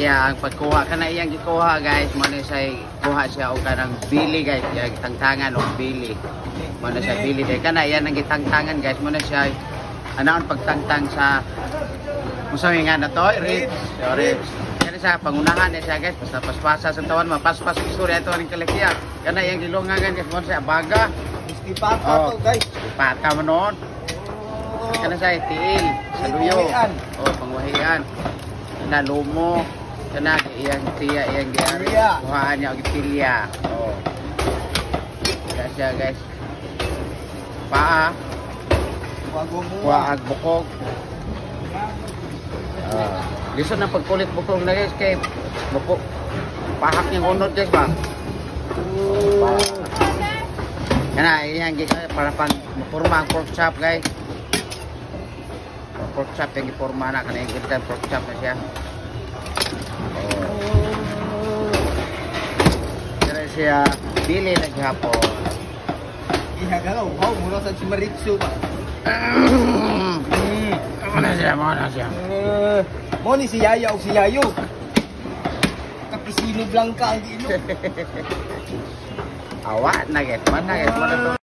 iya ang pagkuha kana iyang gikuha guys, mo na siya kuha siya og kanang bili guys, iya gitangtangan og bili. Mo na siya bili day kana iya nang gitangtangan guys, mo na siya anaon pagtangtang sa musawi nga na to, ribs. Ribs. Kana sa pangunahan niya siya guys, basta paspasa sa tawan, mapaspas istorya to ning kalakiya. Kana iyang gilungangan guys, mo siya baga. Ipata to guys. Ipata mo noon. Kana sa tiil, sa luyo. Oh, pangwahian. Na lumo. Kana iyang tiya, iyang diari. Kuhaan niya og pilya. Oh. Kana siya guys. Paa. Kuha bukog. Lisod na pagkulit bukog na guys kay bukog. Pahak yung unod guys ba? Kana iyang para pang mapurma ang pork chop guys. Pork chop yang diporma na kana yung pork chop na siya. Kana siya bili na gihapon. Ihagalaw, mura sa Chimaritsu ba? Mo na siya. Mo ni si Yaya o si Yayo. Kapisino Blanca ang ilo. Awat na guys, mana guys, mana to.